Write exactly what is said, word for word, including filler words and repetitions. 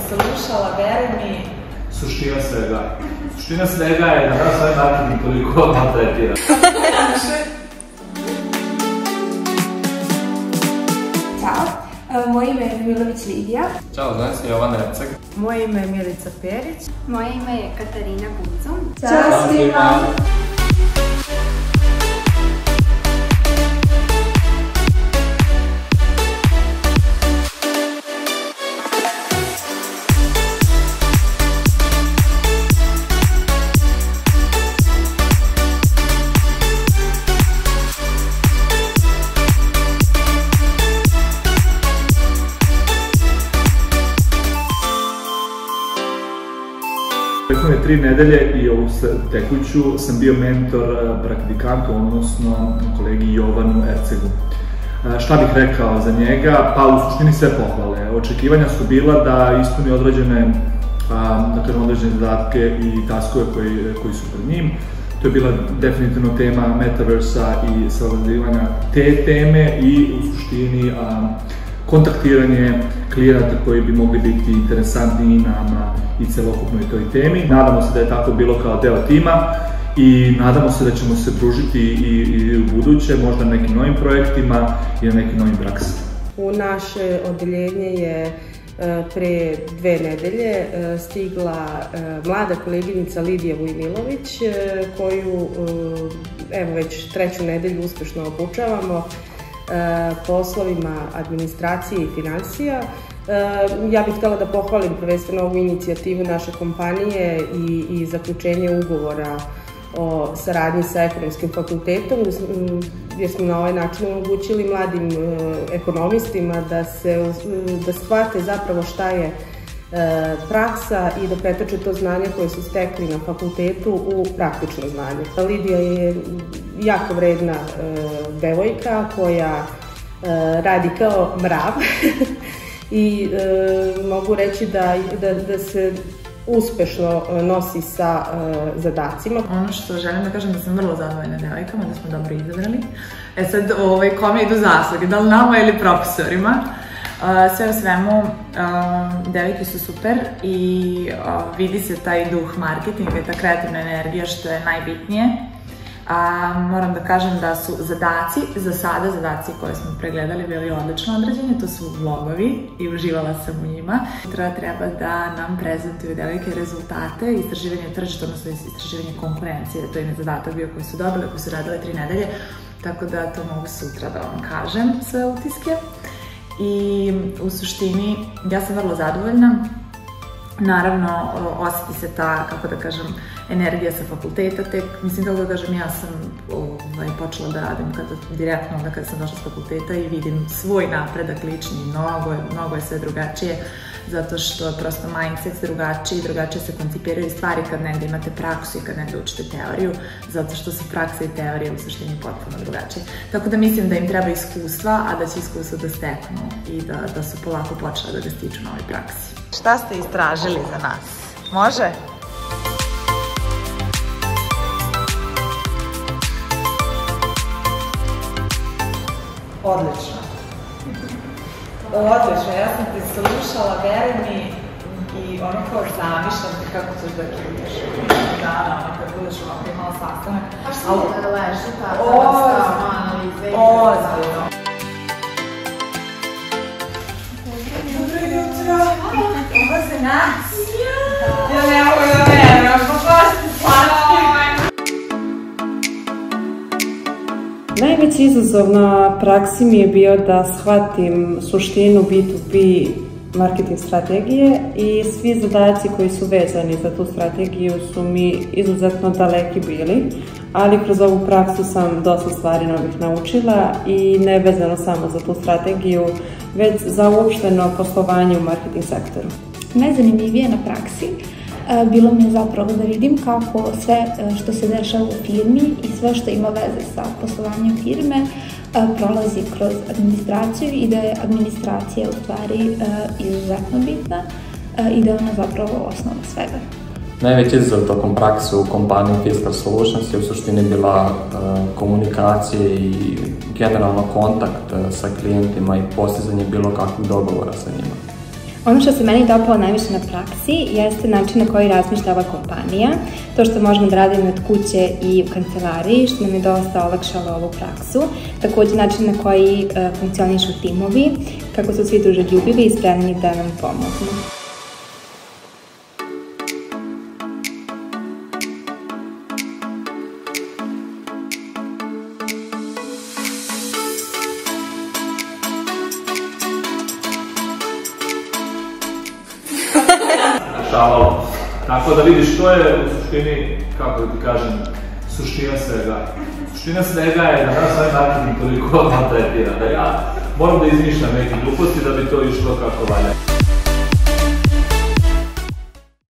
slušala, veruj mi. Suština svega. Suština svega je da nas ovaj marketing toliko maltretira. Ćao, moje ime je Milović Lidija. Ćao, zovem se Jovan Recek. Moje ime je Milica Perić. Moje ime je Katarina Bucom. Ćao svima! Prethodne tri nedelje i ovu tekuću sam bio mentor praktikantu, odnosno kolegi Jovanu Ercegu. Šta bih rekao za njega? Pa u suštini sve pohvale. Očekivanja su bila da ispuni određene, da kažem, određene zadatke i taskove koji, koji su pred njim. To je bila definitivno tema metaversa i savladivanja te teme i u suštini kontaktiranje klijenata koji bi mogli biti interesantni nama i celokupnoj toj temi. Nadamo se da je tako bilo kao deo tima i nadamo se da ćemo se družiti i, i u buduće, možda na nekim novim projektima i na nekim novim praksama. U naše odeljenje je pre dve nedelje stigla mlada koleginica Lidija Vujmilović, koju evo već treću nedelju uspešno obučavamo poslovima administracije i finansija. Ja bih htjela da pohvalim prvenstveno ovu inicijativu naše kompanije i, i zaključenje ugovora o saradnji sa ekonomskim fakultetom, jer smo na ovaj način omogućili mladim ekonomistima da se da shvate zapravo šta je praksa i da pretoče to znanje koje su stekli na fakultetu u praktično znanje. Lidija je jako vredna devojka koja radi kao mrav i mogu reći da, da, da se uspešno nosi sa zadacima. Ono što želim da kažem da sam vrlo zadovoljna devojkama, da smo dobro izabrali. E sad, ovaj, kome idu zasluge, da li nama ili profesorima? Sve u svemu, devojke su super i vidi se taj duh marketinga i ta kreativna energija što je najbitnije. Moram da kažem da su zadaci, za sada zadaci koje smo pregledali bili odlično određeni, to su vlogovi i uživala sam u njima. Sutra treba da nam prezentuju devojke rezultate, istraživanje tržišta, odnosno istraživanje konkurencije, to je zadatak bio koji su dobili, koji su radile tri nedelje, tako da to mogu sutra da vam kažem sve utiske. I u suštini ja sam vrlo zadovoljna. Naravno, osjeti se ta, kako da kažem, energija sa fakulteta, tek, mislim kako da kažem, ja sam ovaj, počela da radim kada, direktno onda kada sam došla s fakulteta i vidim svoj napredak lični, mnogo, mnogo je sve drugačije, zato što prosto mindset drugačiji, drugačije se koncipiraju stvari kad negde imate praksu i kad negde učite teoriju, zato što su praksa i teorija u suštini potpuno drugačije. Tako da mislim da im treba iskustva, a da će iskustva da steknu i da, da su polako počela da ga stiču na ovoj praksi. Šta ste istražili za nas? Može? Odlično. Odlično, ja sam te slušala, veruj mi, i ono kao zamišljam te kako ćeš da kriješ. Dana, ono kad budeš ovako imala sastanak. Pa što je da leži tako da stavamo analize? Ozbiljno. Dobro jutro! Ovo za nas! Ja ne mogu da verujem, pa baš ti slatki! Najveći izazov na praksi mi je bio da shvatim suštinu B to B marketing strategije i svi zadaci koji su vezani za tu strategiju su mi izuzetno daleki bili, ali kroz ovu praksu sam dosta stvari novih naučila i ne vezano samo za tu strategiju, već za uopšteno poslovanje u marketing sektoru. Najzanimljivije na praksi bilo mi je zapravo da vidim kako sve što se dešava u firmi i sve što ima veze sa poslovanjem firme prolazi kroz administraciju i da je administracija u stvari izuzetno bitna i da je ona zapravo osnova svega. Najveći izazov tokom prakse u kompaniji Fiscal Solutions je u suštini bila komunikacija i generalno kontakt sa klijentima i postizanje bilo kakvih dogovora sa njima. Ono što se meni dopalo najviše na praksi jeste način na koji razmišlja ova kompanija, to što možemo da radimo od kuće i u kancelariji, što nam je dosta olakšalo ovu praksu, takođe način na koji e, funkcionišu timovi, kako su svi druželjubivi i spremni da nam pomognu. Šalalo. Tako da vidiš, to je u suštini, kako da ti kažem, suština svega. Suština svega je da nas ovaj marketing toliko maltretira, da ja moram da izmišljam neke gluposti da bi to išlo kako valja.